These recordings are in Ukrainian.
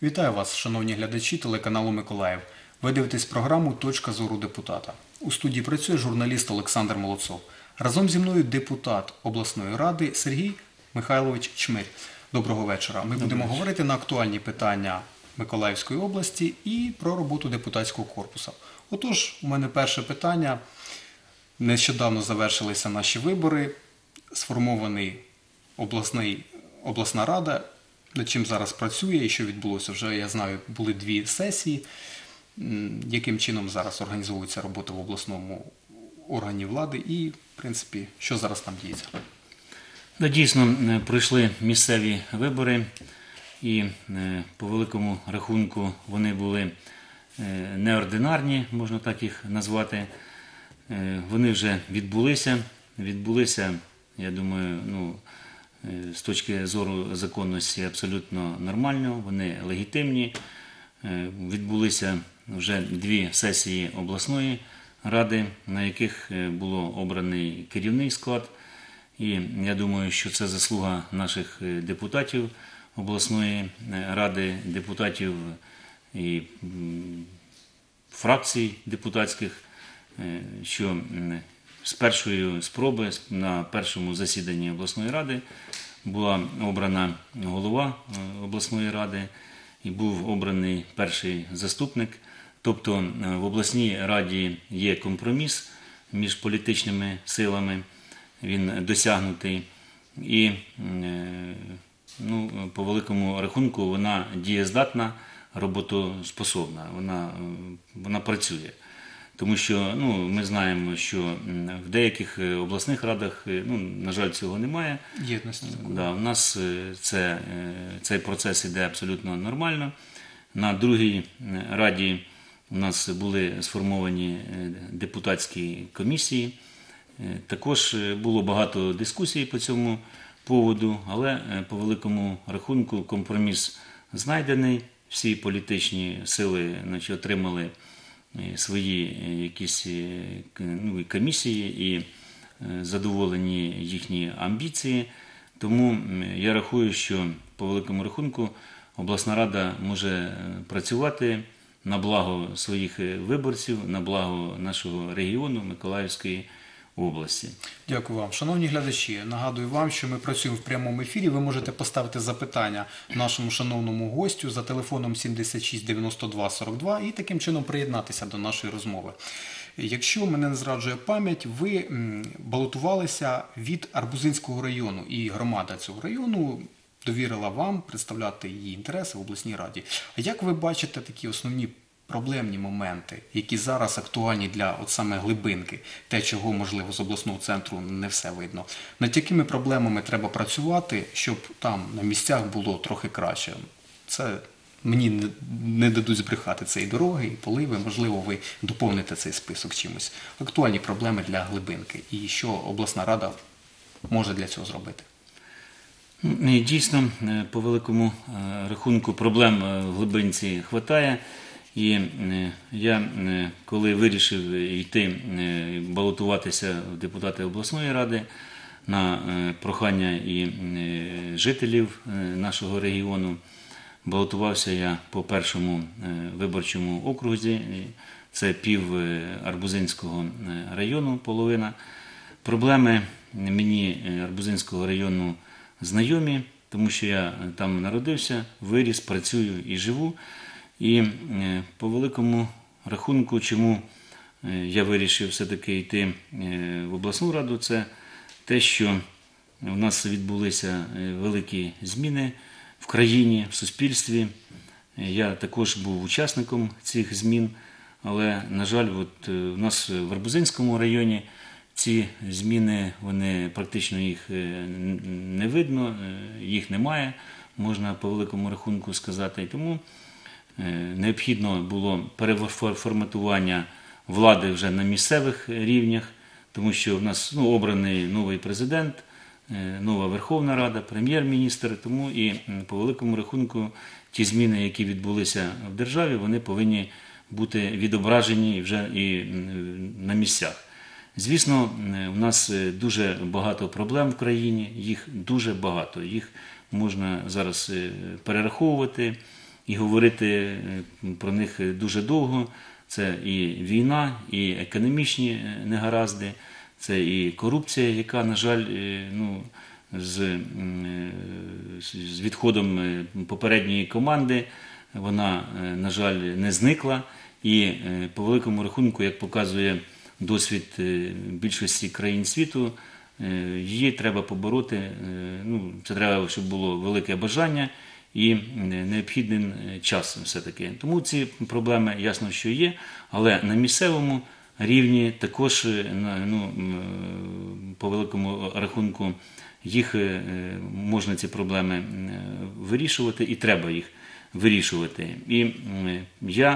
Вітаю вас, шановні глядачі телеканалу Миколаїв. Ви дивитесь програму «Точка зору депутата». У студії працює журналіст Олександр Молодцов. Разом зі мною депутат обласної ради Сергій Михайлович Чмирь. Доброго вечора. Ми будемо говорити на актуальні питання Миколаївської області і про роботу депутатського корпусу. Отож, у мене перше питання. Нещодавно завершилися наші вибори, сформований обласна рада, над чим зараз працює і що відбулося. Вже, я знаю, були 2 сесії. Яким чином зараз організовується робота в обласному органі влади і, в принципі, що зараз там діється? Дійсно, пройшли місцеві вибори і по великому рахунку вони були неординарні, можна так їх назвати. Вони вже відбулися, я думаю, з точки зору законності абсолютно нормально, вони легітимні. Відбулися вже 2 сесії обласної ради, на яких було обраний керівний склад. І я думаю, що це заслуга наших депутатів обласної ради, депутатів і фракцій депутатських, що з першої спроби на першому засіданні обласної ради була обрана голова обласної ради і був обраний перший заступник. Тобто в обласній раді є компроміс між політичними силами, він досягнутий. І по великому рахунку вона дієздатна, роботоспособна, вона працює. Тому що ми знаємо, що в деяких обласних радах, на жаль, цього немає. Єдності. У нас цей процес іде абсолютно нормально. На другій раді у нас були сформовані депутатські комісії. Також було багато дискусій по цьому поводу, але по великому рахунку компроміс знайдений. Всі політичні сили отримали свої якісь комісії і задоволені їхні амбіції. Тому я рахую, що по великому рахунку обласна рада може працювати на благо своїх виборців, на благо нашого регіону Миколаївської області. Дякую вам. Шановні глядачі, нагадую вам, що ми працюємо в прямому ефірі. Ви можете поставити запитання нашому шановному гостю за телефоном 76 92 42 і таким чином приєднатися до нашої розмови. Якщо мене не зраджує пам'ять, ви балотувалися від Арбузинського району, і громада цього району довірила вам представляти її інтереси в обласній раді. А як ви бачите такі основні проблемні моменти, які зараз актуальні для саме глибинки, те, чого, можливо, з обласного центру не все видно? Над якими проблемами треба працювати, щоб там на місцях було трохи краще? Це мені не дадуть збрехати. Це і дороги, і поливи. Можливо, ви доповните цей список чимось. Актуальні проблеми для глибинки. І що обласна рада може для цього зробити? Дійсно, по великому рахунку проблем в глибинці хватає. І я, коли вирішив йти балотуватися в депутати обласної ради на прохання і жителів нашого регіону, балотувався я по першому виборчому окрузі, це пів Арбузинського району, половина. Проблеми мені Арбузинського району знайомі, тому що я там народився, виріс, працюю і живу. І по великому рахунку, чому я вирішив все-таки йти в обласну раду, це те, що у нас відбулися великі зміни в країні, в суспільстві. Я також був учасником цих змін, але, на жаль, у нас в Арбузинському районі ці зміни, практично їх не видно, їх немає, можна по великому рахунку сказати. І тому необхідно було переформатування влади вже на місцевих рівнях, тому що в нас обраний новий президент, нова Верховна Рада, прем'єр-міністр, тому і по великому рахунку ті зміни, які відбулися в державі, вони повинні бути відображені вже і на місцях. Звісно, у нас дуже багато проблем в країні, їх дуже багато, їх можна зараз перераховувати. і говорити про них дуже довго. Це і війна, і економічні негаразди, це і корупція, яка, на жаль, ну, з відходом попередньої команди, вона, на жаль, не зникла. І по великому рахунку, як показує досвід більшості країн світу, її треба побороти. Ну, це треба, щоб було велике бажання і необхідний час все-таки. Тому ці проблеми, ясно, що є, але на місцевому рівні також, ну, по великому рахунку, їх можна, ці проблеми, вирішувати і треба їх вирішувати. І я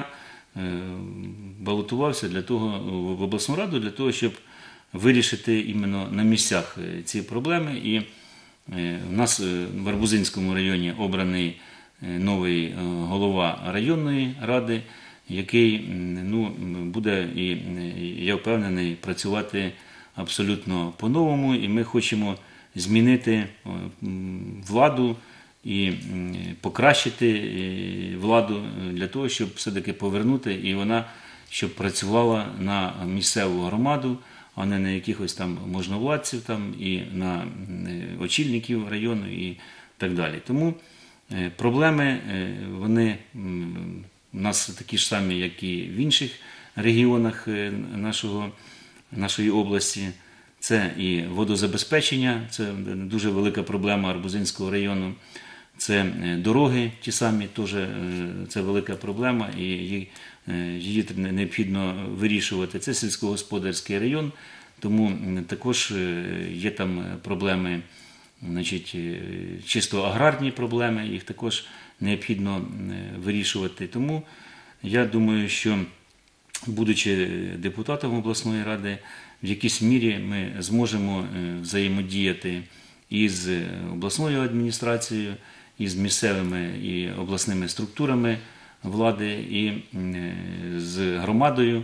балотувався для того, в обласну раду для того, щоб вирішити іменно на місцях ці проблеми. І в нас в Арбузинському районі обраний новий голова районної ради, який, ну, буде, і я впевнений, працювати абсолютно по-новому. І ми хочемо змінити владу і покращити владу для того, щоб все-таки повернути, і вона щоб працювала на місцеву громаду, а не на якихось там можновладців там, і на очільників району і так далі. Тому проблеми, вони у нас такі ж самі, як і в інших регіонах нашої області. Це і водозабезпечення, це дуже велика проблема Арбузинського району. Це дороги ті самі, теж це велика проблема, і її необхідно вирішувати. Це сільськогосподарський район, тому також є там проблеми, значить, чисто аграрні проблеми, їх також необхідно вирішувати. Тому я думаю, що, будучи депутатом обласної ради, в якійсь мірі ми зможемо взаємодіяти із обласною адміністрацією, із місцевими і обласними структурами влади, і з громадою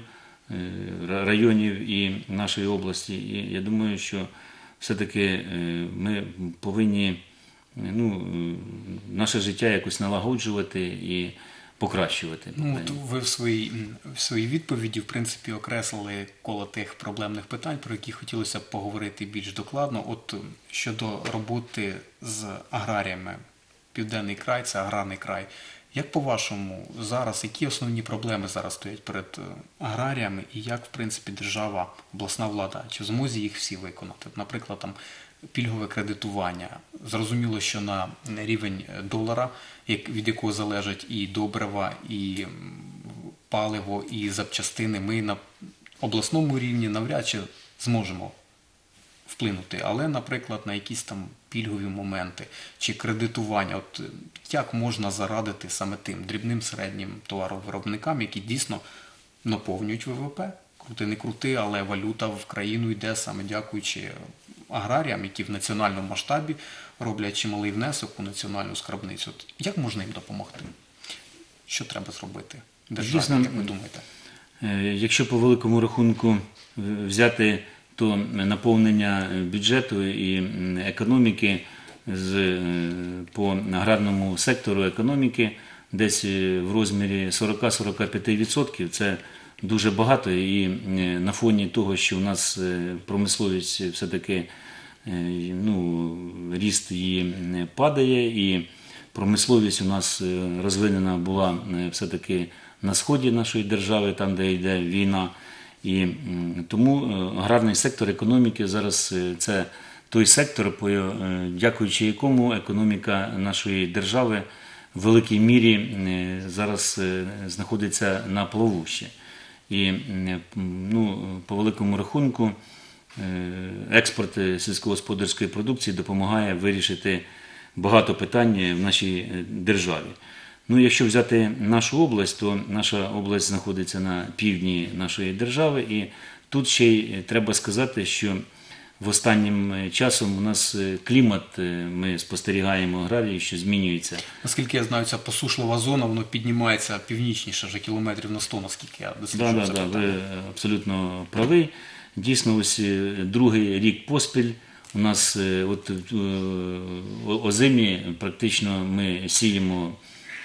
районів і нашої області. І я думаю, що все-таки ми повинні, ну, наше життя якось налагоджувати і покращувати. Ну, от ви в своїй відповіді, в принципі, окреслили коло тих проблемних питань, про які хотілося б поговорити більш докладно. От щодо роботи з аграріями, Південний край – це аграрний край. Як по-вашому зараз, які основні проблеми зараз стоять перед аграріями і як, в принципі, держава, обласна влада, чи в змозі їх всі виконати? Наприклад, там пільгове кредитування. Зрозуміло, що на рівень долара, від якого залежать і добрива, і паливо, і запчастини, ми на обласному рівні навряд чи зможемо вплинути. Але, наприклад, на якісь там пільгові моменти чи кредитування, от як можна зарадити саме тим дрібним середнім товаровиробникам, які дійсно наповнюють ВВП, крути не крути, але валюта в країну йде саме дякуючи аграріям, які в національному масштабі роблять чималий внесок у національну скарбницю. От як можна їм допомогти? Що треба зробити державі, як ви думаєте? Якщо по великому рахунку взяти то наповнення бюджету і економіки по аграрному сектору економіки десь в розмірі 40-45%, це дуже багато, і на фоні того, що у нас промисловість все-таки, ну, ріст її падає, і промисловість у нас розвинена була все-таки на сході нашої держави, там, де йде війна. І тому аграрний сектор економіки зараз це той сектор, дякуючи якому економіка нашої держави в великій мірі зараз знаходиться на плаву ще. І, ну, по великому рахунку експорт сільськогосподарської продукції допомагає вирішити багато питань в нашій державі. Ну, якщо взяти нашу область, то наша область знаходиться на півдні нашої держави, і тут ще й треба сказати, що в останнім часом у нас клімат, ми спостерігаємо аграрії, що змінюється. Наскільки я знаю, ця посушлива зона, воно піднімається північніше, вже кілометрів на 100, наскільки я досліджую це питання. Ви абсолютно правий. Дійсно, ось другий рік поспіль у нас от озимі практично ми сіємо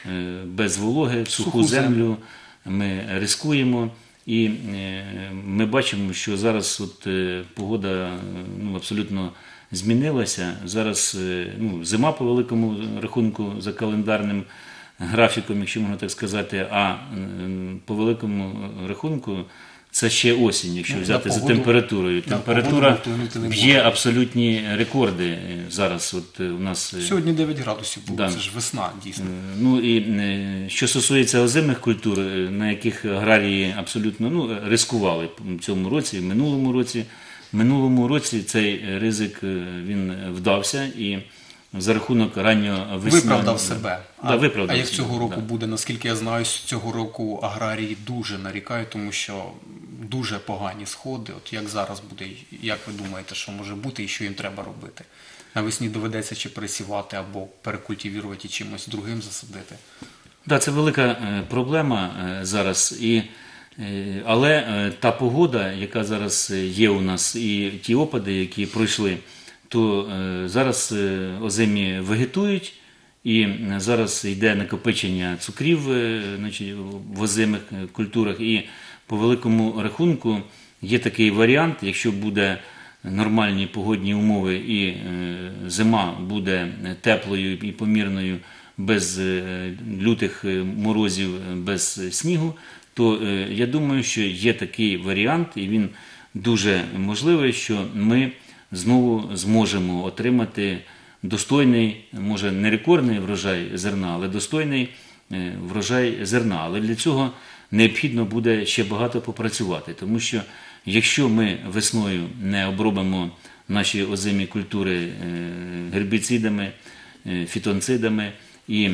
без вологи, в суху Суху землю ми рискуємо. І ми бачимо, що зараз погода абсолютно змінилася. Зараз зима по великому рахунку за календарним графіком, якщо можна так сказати, а по великому рахунку це ще осінь, якщо взяти за температурою. Температура б'є абсолютні рекорди зараз. У нас сьогодні 9 градусів було, це ж весна, дійсно. Ну і що стосується озимих культур, на яких аграрії абсолютно ризикували в цьому році, в минулому році. В минулому році цей ризик він вдався і за рахунок раннього весняного... Виправдав себе. Виправдав а як себе, цього року буде? Наскільки я знаю, цього року аграрії дуже нарікають, тому що дуже погані сходи. От як зараз буде, як ви думаєте, що може бути і що їм треба робити? Навесні доведеться чи пересівати, або перекультивувати, чимось другим засадити? Так, це велика проблема зараз. Але та погода, яка зараз є у нас, і ті опади, які пройшли, то зараз озимі вегетують, і зараз йде накопичення цукрів в озимих культурах. І по великому рахунку є такий варіант, якщо буде нормальні погодні умови і зима буде теплою і помірною, без лютих морозів, без снігу, то я думаю, що є такий варіант, і він дуже можливий, що ми знову зможемо отримати достойний, може не рекордний врожай зерна, але достойний врожай зерна. Але для цього необхідно буде ще багато попрацювати, тому що якщо ми весною не обробимо наші озимі культури гербіцидами, фітонцидами і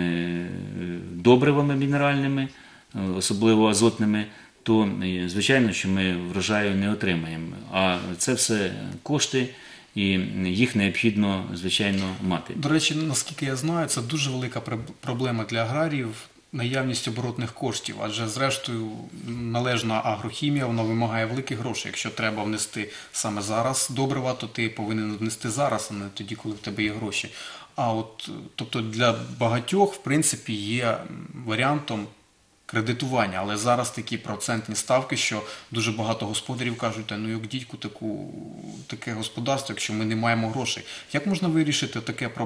добривами мінеральними, особливо азотними, то, звичайно, що ми врожаю не отримаємо. А це все кошти, і їх необхідно, звичайно, мати. До речі, наскільки я знаю, це дуже велика проблема для аграріїв – наявність оборотних коштів, адже, зрештою, належна агрохімія, вона вимагає великих грошей. Якщо треба внести саме зараз добрива, то ти повинен внести зараз, а не тоді, коли в тебе є гроші. Тобто для багатьох, в принципі, є варіантом кредитування, але зараз такі процентні ставки, що дуже багато господарів кажуть, як дідьку таке господарство, якщо ми не маємо грошей. Як можна вирішити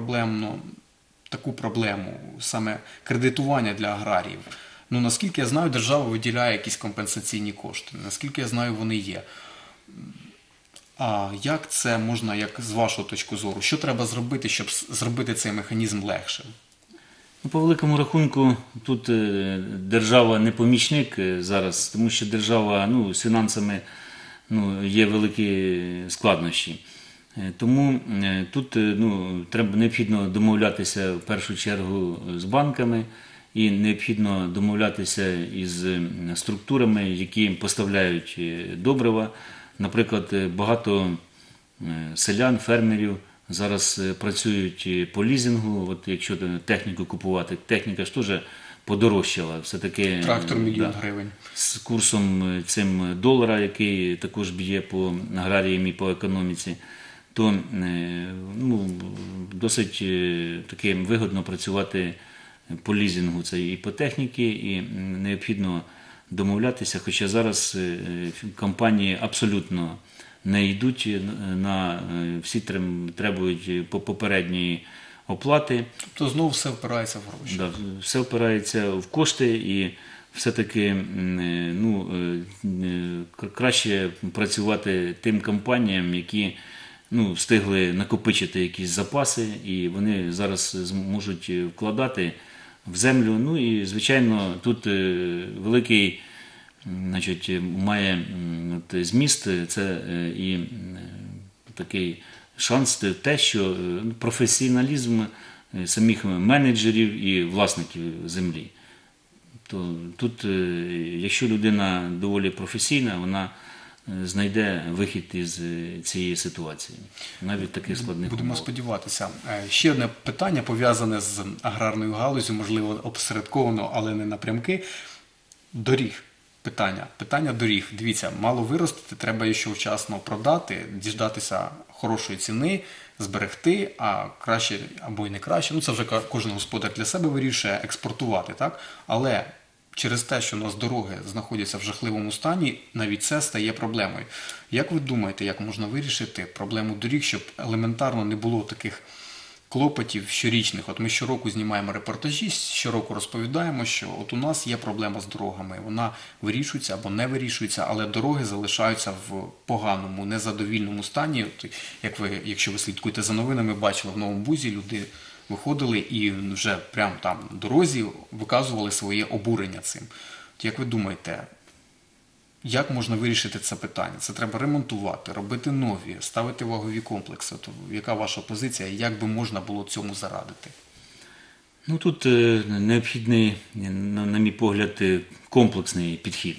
таку проблему, саме кредитування для аграріїв? Наскільки я знаю, держава виділяє якісь компенсаційні кошти, наскільки я знаю, вони є. А як це можна, як з вашої точки зору, що треба зробити, щоб зробити цей механізм легшим? По великому рахунку, тут держава не помічник зараз, тому що держава з фінансами є великі складнощі. Тому тут необхідно домовлятися в першу чергу з банками і необхідно домовлятися із структурами, які поставляють добрива. Наприклад, багато селян, фермерів зараз працюють по лізингу, якщо техніку купувати, техніка ж теж подорожчала. Все-таки трактор мільйон гривень. З курсом цим долара, який також б'є по аграріям і по економіці, то досить таки вигодно працювати по лізингу. Це і по техніці, і необхідно домовлятися, хоча зараз компанії абсолютно не йдуть всі требують попередньої оплати. Тобто знову все впирається в гроші. Да, все впирається в кошти, і все-таки краще працювати тим компаніям, які встигли накопичити якісь запаси, і вони зараз можуть вкладати в землю. І, звичайно, тут великий має зміст, це і такий шанс, те, що професіоналізм самих менеджерів і власників землі. То тут, якщо людина доволі професійна, вона знайде вихід із цієї ситуації, навіть таких складних умов. Будемо сподіватися. Ще одне питання, пов'язане з аграрною галуззю, можливо, опосередковано, але не напрямки. Доріг. Питання доріг. Дивіться, мало виростити, треба ще вчасно продати, діждатися хорошої ціни, зберегти, а краще або й не краще. Ну, це вже кожен господар для себе вирішує експортувати, так? Але через те, що у нас дороги знаходяться в жахливому стані, навіть це стає проблемою. Як ви думаєте, як можна вирішити проблему доріг, щоб елементарно не було таких клопотів щорічних? От ми щороку знімаємо репортажі, щороку розповідаємо, що от у нас є проблема з дорогами, вона вирішується або не вирішується, але дороги залишаються в поганому, незадовільному стані. От, якщо ви слідкуєте за новинами, бачили в Новому Бузі, люди виходили і вже прямо там на дорозі виказували своє обурення цим. От як ви думаєте, як можна вирішити це питання? Це треба ремонтувати, робити нові, ставити вагові комплекси. То яка ваша позиція? Як би можна було цьому зарадити? Ну, тут необхідний, на мій погляд, комплексний підхід.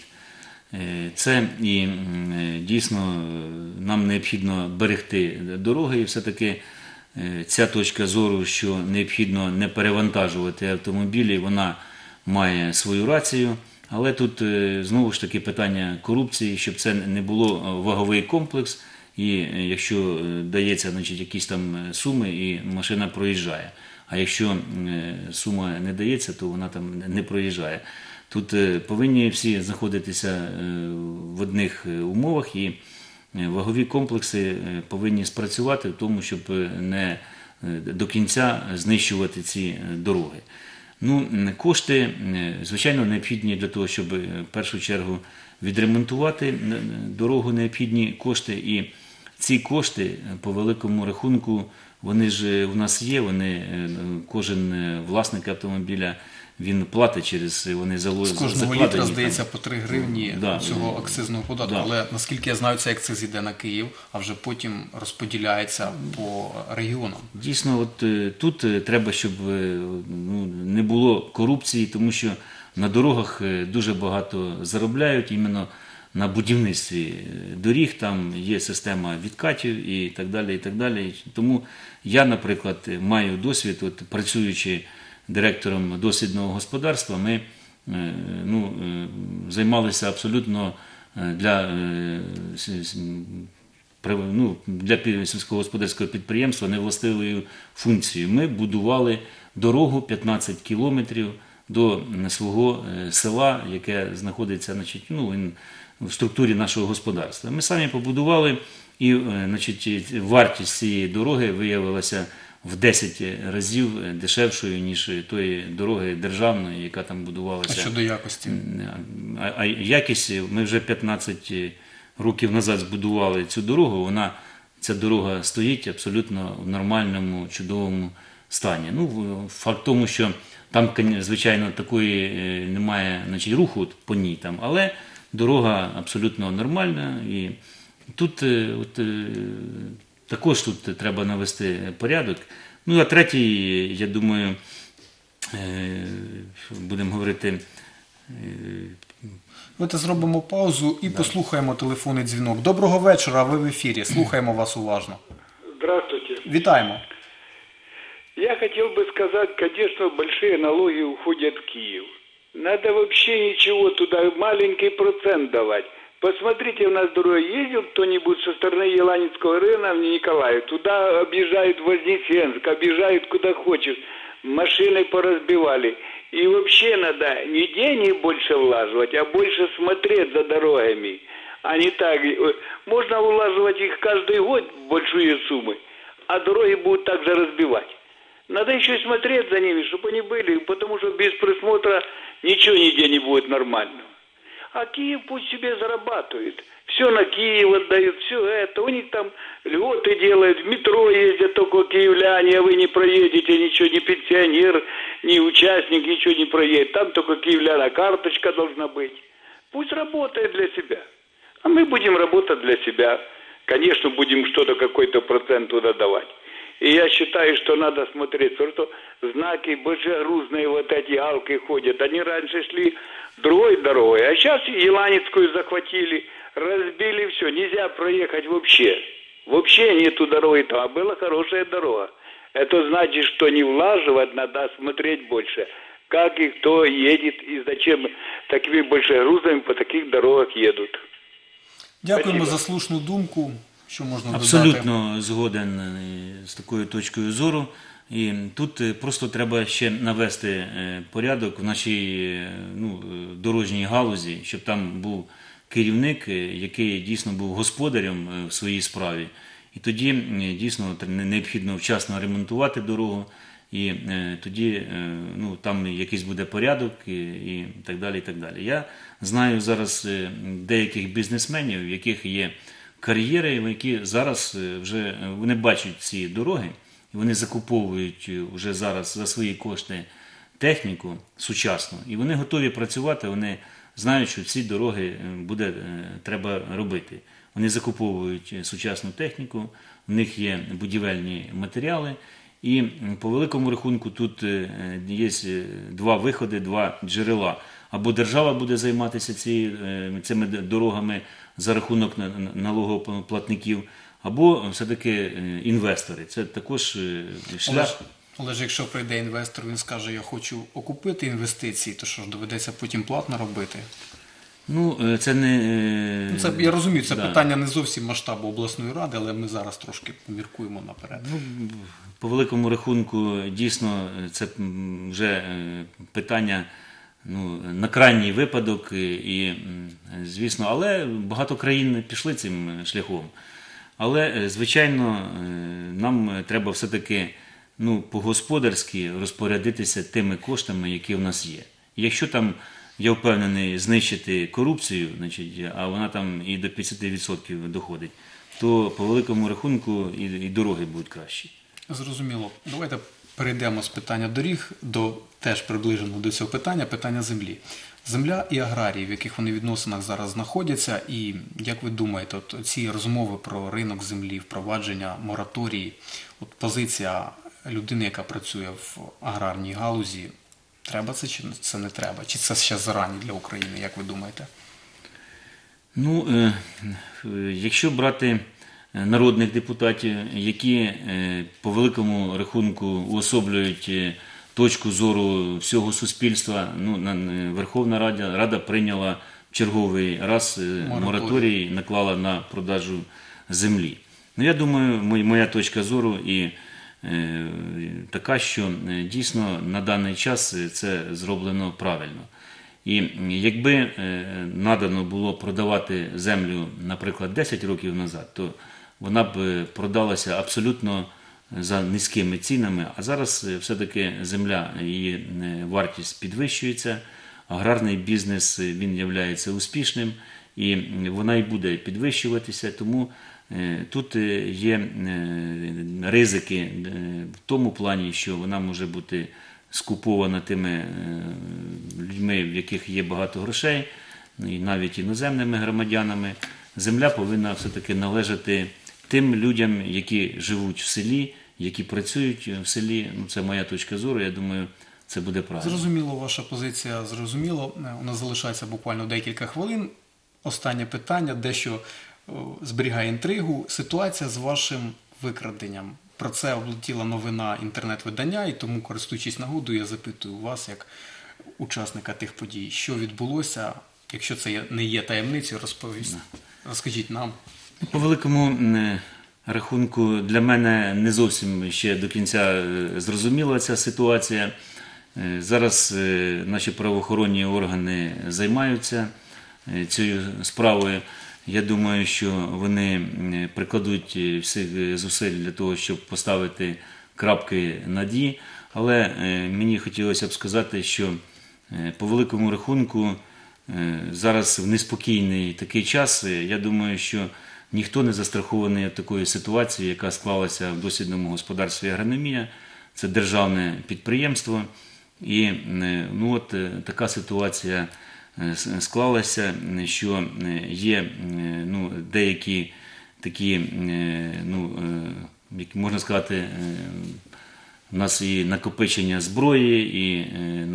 Це і дійсно нам необхідно берегти дороги, і все-таки ця точка зору, що необхідно не перевантажувати автомобілі, вона має свою рацію. Але тут знову ж таки питання корупції, щоб це не було ваговий комплекс, і якщо дається, значить, якісь там суми, і машина проїжджає. А якщо сума не дається, то вона там не проїжджає. Тут повинні всі знаходитися в одних умовах, і вагові комплекси повинні спрацювати в тому, щоб не до кінця знищувати ці дороги. Ну, кошти, звичайно, необхідні для того, щоб в першу чергу відремонтувати дорогу, необхідні кошти. І ці кошти, по великому рахунку, вони ж у нас є, кожен власник автомобіля, він платить через, вони з кожного літра, здається, по 3 гривні цього акцизного податку. Але, наскільки я знаю, цей акциз йде на Київ, а вже потім розподіляється по регіонам. Дійсно, от тут треба, щоб не було корупції, тому що на дорогах дуже багато заробляють іменно на будівництві доріг, там є система відкатів і так далі, і так далі. Тому я, наприклад, маю досвід, от, працюючи директором дослідного господарства, ми займалися абсолютно для сільськогосподарського підприємства невластивою функцією. Ми будували дорогу 15 кілометрів до свого села, яке знаходиться, значить, в структурі нашого господарства. Ми самі побудували, і, значить, вартість цієї дороги виявилася в 10 разів дешевшою, ніж тої дороги державної, яка там будувалася. А щодо якості? А якість, ми вже 15 років назад збудували цю дорогу, ця дорога стоїть абсолютно в нормальному, чудовому стані. Факт тому, що там, звичайно, такої немає, значить, руху по ній, там, але дорога абсолютно нормальна. І тут також тут треба навести порядок. Ну, а третій, я думаю, будемо говорити... Давайте зробимо паузу і послухаємо телефонний дзвінок. Доброго вечора, ви в ефірі. Слухаємо вас уважно. Здравствуйте. Вітаємо. Я хотел бы сказать, конечно, большие налоги уходят в Киев. Надо вообще ничего туда, маленький процент давать. Посмотрите, у нас дорога, ездил кто-нибудь со стороны Еланинского района в Николаев, туда объезжают Вознесенск, объезжают куда хочешь, машины поразбивали. И вообще надо не деньги больше влаживать, а больше смотреть за дорогами. А не так. Можно улаживать их каждый год большие суммы, а дороги будут также разбивать. Надо еще и смотреть за ними, чтобы они были, потому что без присмотра ничего нигде не будет нормального. А Киев пусть себе зарабатывает. Все на Киев отдают, все это. У них там льготы делают, в метро ездят только киевляне, а вы не проедете ничего, ни пенсионер, ни участник ничего не проедет. Там только киевляна карточка должна быть. Пусть работает для себя. А мы будем работать для себя. Конечно, будем что-то, какой-то процент туда давать. И я считаю, что надо смотреть, потому что знаки большегрузные вот эти галки ходят. Они раньше шли другой дорогой, а сейчас Еланецкую захватили, разбили все. Нельзя проехать вообще. Вообще нету дороги там. А была хорошая дорога. Это значит, что не влаживать надо, а смотреть больше. как и кто едет и зачем такими большими грузами по таких дорогах едут. Дякуємо Спасибо. за слушну думку. Що можна додати? Абсолютно згоден з такою точкою зору. І тут просто треба ще навести порядок в нашій дорожній галузі, щоб там був керівник, який дійсно був господарем в своїй справі. І тоді дійсно необхідно вчасно ремонтувати дорогу, і тоді там якийсь буде порядок і так далі, і так далі. Я знаю зараз деяких бізнесменів, в яких є кар'єри, які зараз вже вони бачать ці дороги, і вони закуповують вже зараз за свої кошти техніку сучасну, і вони готові працювати, вони знають, що ці дороги треба робити. Вони закуповують сучасну техніку, в них є будівельні матеріали, і по великому рахунку тут є два виходи, два джерела. Або держава буде займатися цими дорогами за рахунок налогоплатників, або все-таки інвестори. Це також шлях. Але ж якщо прийде інвестор, він скаже, я хочу окупити інвестиції, то що ж, доведеться потім платно робити? Це не... Я розумію, це питання не зовсім масштабу обласної ради, але ми зараз трошки поміркуємо наперед. По великому рахунку, дійсно, це вже питання на крайній випадок, і, звісно, але багато країн пішли цим шляхом. Але, звичайно, нам треба все-таки по-господарськи розпорядитися тими коштами, які в нас є. Якщо там, я впевнений, знищити корупцію, а вона там і до 50% доходить, то по великому рахунку і дороги будуть кращі. Зрозуміло. Давайте перейдемо з питання доріг до теж приближеного до цього питання землі. Земля і аграрії, в яких вони відносинах зараз знаходяться, і як ви думаєте, ці розмови про ринок землі, впровадження мораторії, позиція людини, яка працює в аграрній галузі, треба це чи це не треба? Чи це ще зарані для України, як ви думаєте? Якщо брати народних депутатів, які по великому рахунку уособлюють точку зору всього суспільства, Верховна Рада прийняла черговий раз мораторій, наклала на продажу землі. Я думаю, моя точка зору і така, що дійсно на даний час це зроблено правильно. І якби надано було продавати землю, наприклад, 10 років назад, то вона б продалася абсолютно за низькими цінами, а зараз все-таки земля, її вартість підвищується, аграрний бізнес, він є успішним, і вона і буде підвищуватися, тому тут є ризики в тому плані, що вона може бути скупована тими людьми, в яких є багато грошей, і навіть іноземними громадянами. Земля повинна все-таки належати тим людям, які живуть в селі, які працюють в селі. Це моя точка зору, я думаю, це буде правильно. Зрозуміло, ваша позиція, зрозуміло. У нас залишається буквально декілька хвилин. Останнє питання, дещо зберігає інтригу. Ситуація з вашим викраденням. Про це облетіла новина інтернет-видання, і тому, користуючись нагодою, я запитую вас, як учасника тих подій, що відбулося, якщо це не є таємницею, розкажіть нам. По великому рахунку, для мене не зовсім ще до кінця зрозуміла ця ситуація. Зараз наші правоохоронні органи займаються цією справою. Я думаю, що вони прикладуть всіх зусиль для того, щоб поставити крапки над «і». Але мені хотілося б сказати, що по великому рахунку зараз в неспокійний такий час, я думаю, що ніхто не застрахований від такої ситуації, яка склалася в дослідному господарстві «Агрономія». Це державне підприємство. І така ситуація склалася, що є деякі такі, можна сказати, у нас і накопичення зброї, і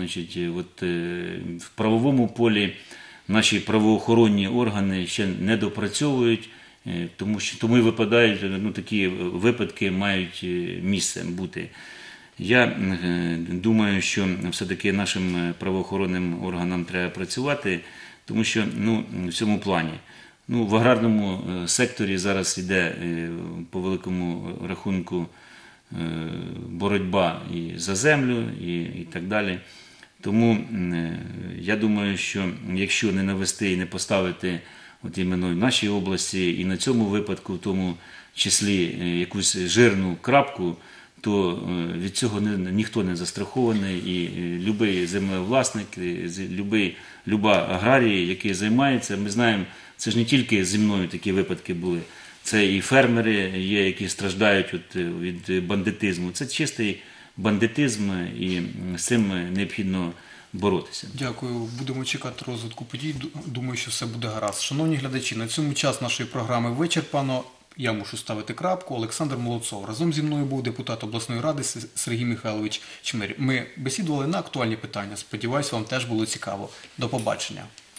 в правовому полі наші правоохоронні органи ще не допрацьовують, тому і випадають, такі випадки мають місце бути. Я думаю, що все-таки нашим правоохоронним органам треба працювати, тому що в цьому плані. В аграрному секторі зараз йде по великому рахунку боротьба і за землю, і так далі. Тому я думаю, що якщо не навести і не поставити от іменно в нашій області і на цьому випадку, в тому числі якусь жирну крапку, то від цього ніхто не застрахований, і будь-який землевласник, люба аграрія, який займається, ми знаємо, це ж не тільки зі мною такі випадки були, це і фермери є, які страждають від бандитизму. Це чистий бандитизм, і з цим необхідно боротися. Дякую. Будемо чекати розвитку подій. Думаю, що все буде гаразд. Шановні глядачі, на цьому час нашої програми вичерпано. Я мушу ставити крапку. Олександр Молодцов. Разом зі мною був депутат обласної ради Сергій Михайлович Чмир. Ми бесідували на актуальні питання. Сподіваюсь, вам теж було цікаво. До побачення.